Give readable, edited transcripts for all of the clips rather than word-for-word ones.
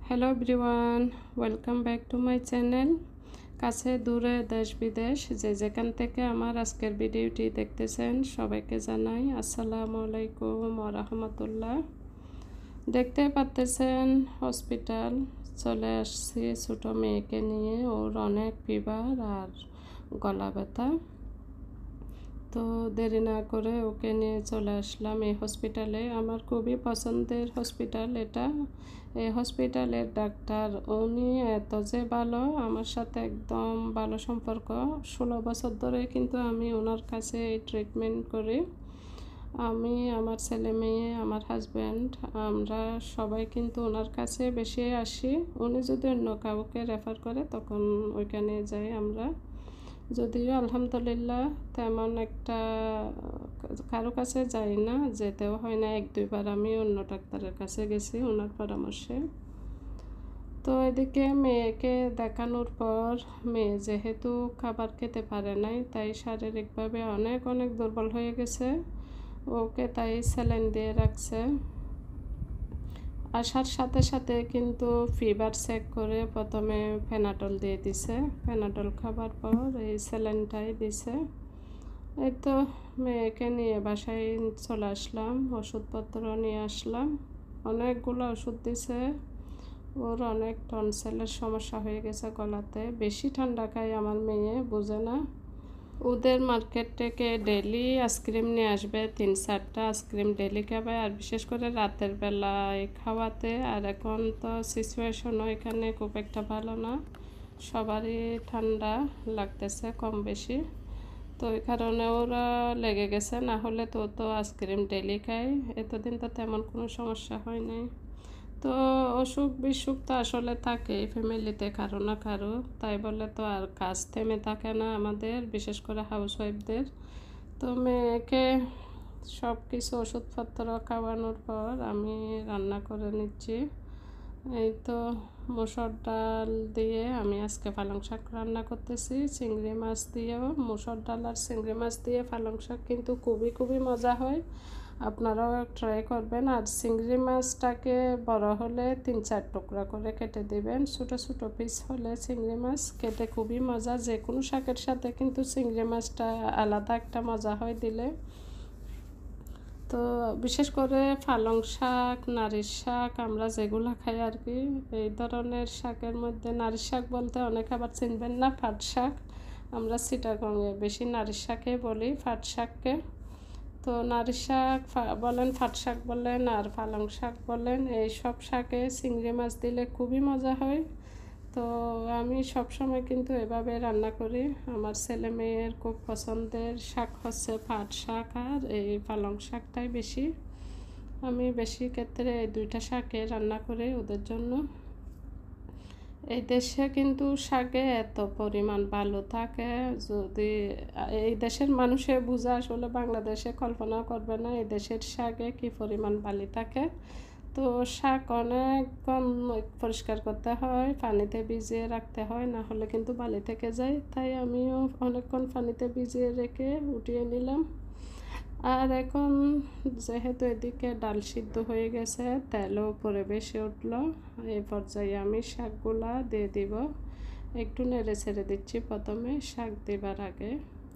Hello everyone, welcome back to my channel. কাছে দূরে দেশ বিদেশ যে যেখান থেকে আমার আজকের ভিডিওটি দেখতেছেন সবাইকে জানাই আসসালামু আলাইকুম ওয়া রাহমাতুল্লাহ। দেখতে পাচ্ছেন হসপিটাল চলে আসছি ছোটো মেয়েকে নিয়ে। ওর অনেক ফিভার আর গলা ব্যথা, তো দেরি না করে ওকে নিয়ে চলে আসলাম এই হসপিটালে। আমার খুবই পছন্দের হসপিটাল এটা। এই হসপিটালের ডাক্তার উনি এত যে ভালো, আমার সাথে একদম ভালো সম্পর্ক। 16 বছর ধরে কিন্তু আমি ওনার কাছে এই ট্রিটমেন্ট করি। আমি, আমার ছেলে মেয়ে, আমার হাজব্যান্ড, আমরা সবাই কিন্তু ওনার কাছে বেশি আসি। উনি যদি অন্য কাউকে রেফার করে তখন ওইখানে যাই আমরা। যদিও আলহামদুলিল্লাহ তেমন একটা কারো কাছে যাই না, যেতেও হয় না। 1-2 বার আমি অন্য ডাক্তারের কাছে গেছি ওনার পরামর্শে। তো এদিকে মেয়েকে দেখানোর পর মেয়ে যেহেতু খাবার খেতে পারে নাই, তাই শারীরিকভাবে অনেক অনেক দুর্বল হয়ে গেছে। ওকে তাই স্যালাইন দিয়ে রাখছে। আসার সাথে সাথে কিন্তু ফিভার চেক করে প্রথমে ফেনাডল দিয়ে দিছে। ফেনাডল খাবার পর এই স্যালাইনটাই দিছে। এই তো মেয়েকে নিয়ে বাসায় চলে আসলাম, ওষুধপত্র নিয়ে আসলাম। অনেকগুলো ওষুধ দিছে। ওর অনেক টনসিলের সমস্যা হয়ে গেছে গলাতে। বেশি ঠান্ডা খায় আমার মেয়ে, বোঝে না। ওদের মার্কেট থেকে ডেলি আইসক্রিম নিয়ে আসবে, 3-4টা আইসক্রিম ডেলি খাবে। আর বিশেষ করে রাতের বেলায় খাওয়াতে। আর এখন তো সিচুয়েশনও এখানে খুব একটা ভালো না, সবারই ঠান্ডা লাগতেছে কম বেশি। তো ওই কারণে ওরা লেগে গেছে, না হলে তো আইসক্রিম ডেলি খায়। এতদিন তো তেমন কোনো সমস্যা হয় নাই। তো অসুখ বিসুখ তো আসলে থাকে ফ্যামিলিতে কারো না কারো, তাই বলে তো আর কাজ থেমে থাকে না আমাদের, বিশেষ করে হাউসওয়াইফদের। তো মেয়েকে সব কিছু ওষুধপত্র খাওয়ানোর পর আমি রান্না করে নিচ্ছি। এই তো মসুর ডাল দিয়ে আমি আজকে পালং শাক রান্না করতেছি, চিংড়ি মাছ দিয়েও। মসুর ডাল আর চিংড়ি মাছ দিয়ে পালং শাক কিন্তু খুবই খুবই মজা হয়, আপনারাও ট্রাই করবেন। আর চিংড়ি মাছটাকে বড় হলে 3-4 টুকরা করে কেটে দিবেন। ছোটো ছোটো পিস হলে চিংড়ি মাছ খেতে খুবই মজা। যে কোনো শাকের সাথে কিন্তু চিংড়ি মাছটা আলাদা একটা মজা হয় দিলে। তো বিশেষ করে পালং শাক, নারির শাক আমরা যেগুলো খাই আর কি, এই ধরনের শাকের মধ্যে নারির শাক বলতে অনেকে আবার চিনবেন না, পাট শাক। আমরা চিটাগংয়ে বেশি নারির শাকে বলি, পাট শাককে। তো নারির শাক বলেন, পাট শাক বলেন, আর পালং শাক বলেন, এই সব শাকে চিংড়ি মাছ দিলে খুবই মজা হয়। তো আমি সবসময় কিন্তু এভাবে রান্না করি। আমার ছেলে মেয়ের খুব পছন্দের শাক হচ্ছে পাট শাক আর এই পালং শাকটাই বেশি। আমি বেশি ক্ষেত্রে এই 2টা শাকে রান্না করি ওদের জন্য। এই দেশে কিন্তু শাকে এত পরিমাণ ভালো থাকে, যদি এই দেশের মানুষে বোঝা আসলে বাংলাদেশে কল্পনা করবে না এই দেশের শাকে কি পরিমাণ বালি থাকে। তো শাক অনেকক্ষণ পরিষ্কার করতে হয়, পানিতে ভিজিয়ে রাখতে হয়, না হলে কিন্তু বালি থেকে যায়। তাই আমিও অনেকক্ষণ পানিতে ভিজিয়ে রেখে উঠিয়ে নিলাম। আর এখন যেহেতু এদিকে ডাল সিদ্ধ হয়ে গেছে, তেলও উপরে বেশি উঠলো, এই পর্যায়ে আমি শাকগুলা দিয়ে দিব। একটু নেড়ে ছেড়ে দিচ্ছি প্রথমে শাক দেবার আগে।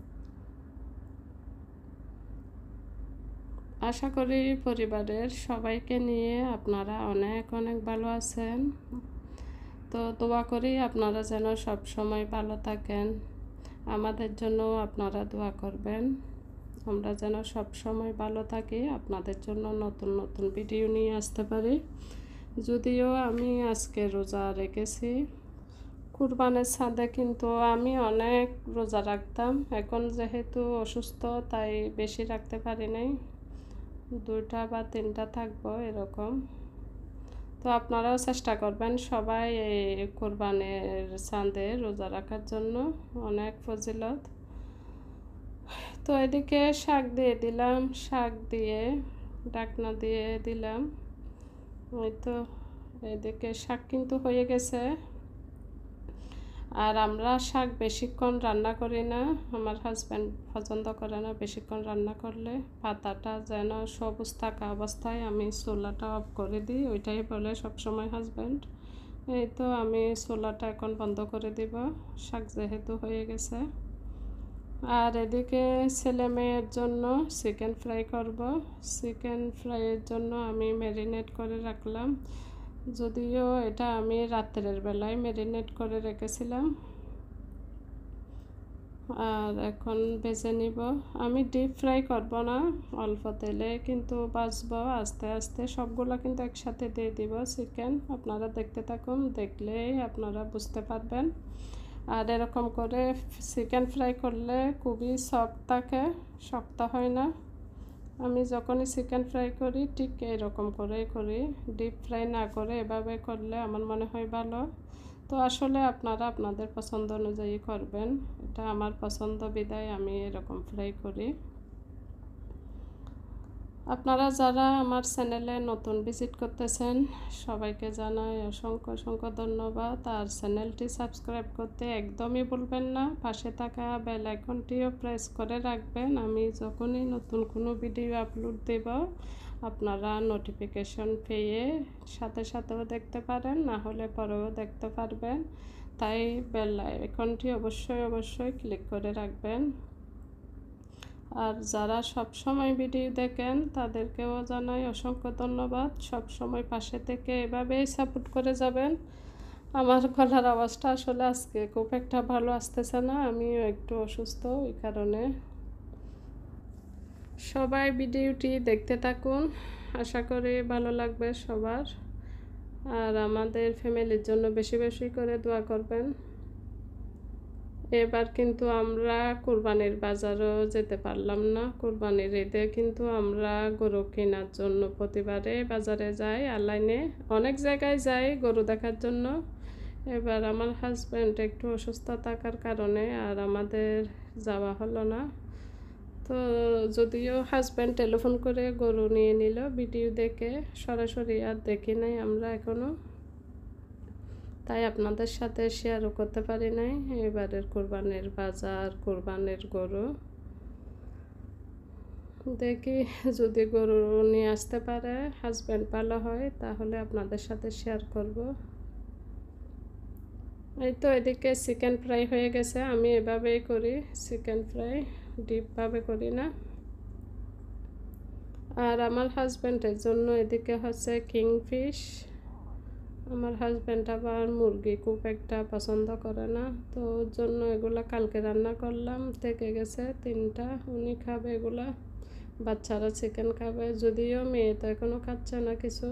আশা করি পরিবারের সবাইকে নিয়ে আপনারা অনেক অনেক ভালো আছেন। তো দোয়া করি আপনারা যেন সব সময় ভালো থাকেন। আমাদের জন্য আপনারা দোয়া করবেন, আমরা যেন সব সময় ভালো থাকি, আপনাদের জন্য নতুন নতুন ভিডিও নিয়ে আসতে পারি। যদিও আমি আজকে রোজা রেখেছি, কুরবানের ছাদে কিন্তু আমি অনেক রোজা রাখতাম। এখন যেহেতু অসুস্থ তাই বেশি রাখতে পারি নাই, 2টা বা 3টা থাকবো এরকম। তো আপনারাও চেষ্টা করবেন সবাই এই কুরবানের চাঁদে রোজা রাখার জন্য, অনেক ফজিলত। তো এদিকে শাক দিয়ে দিলাম, শাক দিয়ে ঢাকনা দিয়ে দিলাম। ওই তো এদিকে শাক কিন্তু হয়ে গেছে। আর আমরা শাক বেশিক্ষণ রান্না করি না, আমার হাজব্যান্ড পছন্দ করে না বেশিক্ষণ রান্না করলে। পাতাটা যেন সবুজ থাকা অবস্থায় আমি চুলাটা অফ করে দিই, ওইটাই বলে সবসময় হাজব্যান্ড। এই তো আমি চুলাটা এখন বন্ধ করে দিব, শাক যেহেতু হয়ে গেছে। আর এদিকে ছেলে মেয়ের জন্য চিকেন ফ্রাই করব। চিকেন ফ্রাইয়ের জন্য আমি ম্যারিনেট করে রাখলাম, যদিও এটা আমি রাত্রের বেলায় ম্যারিনেট করে রেখেছিলাম। আর এখন ভেজে নিব। আমি ডিপ ফ্রাই করব না, অল্প তেলে কিন্তু ভাজবো আস্তে আস্তে। সবগুলো কিন্তু একসাথে দিয়ে দিব চিকেন। আপনারা দেখতে থাকুন, দেখলেই আপনারা বুঝতে পারবেন। আর এরকম করে চিকেন ফ্রাই করলে খুবই সফট থাকে, শক্ত হয় না। আমি যখনই চিকেন ফ্রাই করি ঠিক এরকম করেই করি, ডিপ ফ্রাই না করে এভাবে করলে আমার মনে হয় ভালো। তো আসলে আপনারা আপনাদের পছন্দ অনুযায়ী করবেন, এটা আমার পছন্দ বিধায় আমি এরকম ফ্রাই করি। আপনারা যারা আমার চ্যানেলে নতুন ভিজিট করতেছেন সবাইকে জানাই অসংখ্য অসংখ্য ধন্যবাদ। আর চ্যানেলটি সাবস্ক্রাইব করতে একদমই ভুলবেন না, পাশে থাকা বেল আইকনটিও প্রেস করে রাখবেন। আমি যখনই নতুন কোনো ভিডিও আপলোড দেব আপনারা নোটিফিকেশন পেয়ে সাথে সাথেও দেখতে পারেন, না হলে পরেও দেখতে পারবেন। তাই বেল আইকনটি অবশ্যই ক্লিক করে রাখবেন। আর যারা সব সময় ভিডিও দেখেন তাদেরকেও জানাই অসংখ্য ধন্যবাদ। সব সময় পাশে থেকে এভাবেই সাপোর্ট করে যাবেন। আমার গলার আওয়াজটা আসলে আজকে খুব একটা ভালো আসতেছে না, আমিও একটু অসুস্থ, ওই কারণে। সবাই ভিডিওটি দেখতে থাকুন, আশা করি ভালো লাগবে সবার। আর আমাদের ফ্যামিলির জন্য বেশি বেশি করে দোয়া করবেন। এবার কিন্তু আমরা কুরবানির বাজারও যেতে পারলাম না। কুরবানির ঈদে কিন্তু আমরা গরু কেনার জন্য প্রতিবারে বাজারে যাই, অনলাইনে অনেক জায়গায় যাই গরু দেখার জন্য। এবার আমার হাজব্যান্ড একটু অসুস্থ থাকার কারণে আর আমাদের যাওয়া হলো না। তো যদিও হাজব্যান্ড টেলিফোন করে গরু নিয়ে নিল ভিডিও দেখে, সরাসরি আর দেখি নাই আমরা এখনও, তাই আপনাদের সাথে শেয়ারও করতে পারি নাই এবারের কোরবানির বাজার, কোরবানির গরু। দেখি যদি গরু নিয়ে আসতে পারে হাজব্যান্ড ভালো হয় তাহলে আপনাদের সাথে শেয়ার করব। এই তো এদিকে চিকেন ফ্রাই হয়ে গেছে, আমি এভাবেই করি চিকেন ফ্রাই, ডিপভাবে করি না। আর আমার হাজব্যান্ডের জন্য এদিকে হচ্ছে কিংফিশ। আমার হাজব্যান্ড আবার মুরগি খুব একটা পছন্দ করে না, তো ওর জন্য এগুলা কালকে রান্না করলাম, থেকে গেছে 3টা, উনি খাবে এগুলা। বাচ্চারা চিকেন খাবে, যদিও মেয়ে তো এখনও খাচ্ছে না কিছু।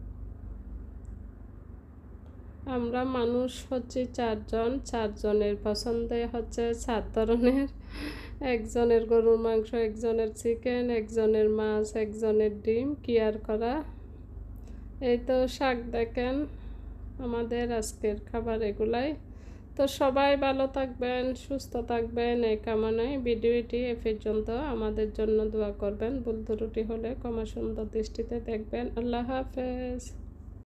আমরা মানুষ হচ্ছে 4 জন, 4 জনের পছন্দে হচ্ছে 4 ধরনের। একজনের গরুর মাংস, একজনের চিকেন, একজনের মাছ, একজনের ডিম, কি আর করা। এই তো শাক দেখেন, আমাদের আজকের খাবার এগুলাই। তো সবাই ভালো থাকবেন, সুস্থ থাকবেন এই কামনায় ভিডিওটি এ পর্যন্ত। আমাদের জন্য দোয়া করবেন, ভুল ত্রুটি হলে ক্ষমা সুন্দর দৃষ্টিতে দেখবেন। আল্লাহ হাফেজ।